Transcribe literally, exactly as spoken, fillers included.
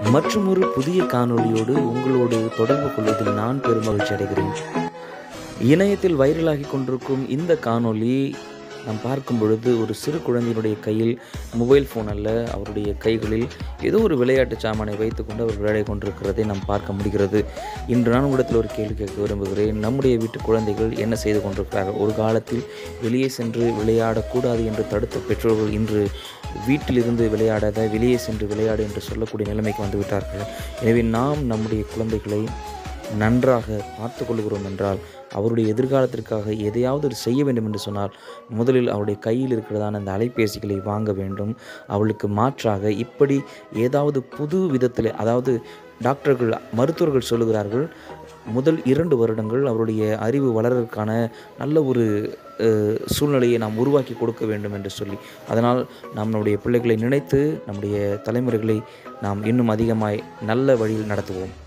மற்றுமொரு புதிய காணொளியோடு உங்களோடு தொடர்பு கொள்வதில் நான் பெருமகிழ்ச்சி அடைகிறேன். இணையத்தில் வைரலாகி கொண்டிருக்கும் இந்த காணொளி நாம் பார்க்கும் பொழுது ஒரு சிறு குழந்தையினுடைய கையில் மொபைல் ஃபோன் அல்ல, அவருடைய கைகளில் ஏதோ ஒரு விளையாட்டு சாமானை வைத்துக்கொண்டு அவர் விளையாடி கொண்டிருக்கிறதை நாம் பார்க்க முடிகிறது. இன்று நான் உங்களிடத்தில் ஒரு கேள்வி கேட்க விரும்புகிறேன். நம்முடைய வீட்டு குழந்தைகள் என்ன செய்து கொண்டிருக்கிறார்கள்? ஒரு காலத்தில் வெளியே சென்று விளையாடக்கூடாது என்று தடுத்த பெற்றோர்கள் இன்று வீட்டிலிருந்து விளையாடாத, வெளியே சென்று விளையாடு என்று சொல்லக்கூடிய நிலைமைக்கு வந்துவிட்டார்கள். எனவே நாம் நம்முடைய குழந்தைகளை நன்றாக பார்த்து கொள்கிறோம் என்றால், அவருடைய எதிர்காலத்திற்காக எதையாவது ஒரு செய்ய வேண்டும் என்று சொன்னால், முதலில் அவருடைய கையில் இருக்கிறதான அந்த அலைபேசிகளை வாங்க வேண்டும். அவளுக்கு மாற்றாக இப்படி ஏதாவது புது விதத்தில், அதாவது டாக்டர்கள், மருத்துவர்கள் சொல்லுகிறார்கள், முதல் இரண்டு வருடங்கள் அவருடைய அறிவு வளர்வதற்கான நல்ல ஒரு சூழ்நிலையை நாம் உருவாக்கி கொடுக்க வேண்டும் என்று சொல்லி, அதனால் நாம் நம்முடைய பிள்ளைகளை நினைத்து நம்முடைய தலைமுறைகளை நாம் இன்னும் அதிகமாய் நல்ல வழியில் நடத்துவோம்.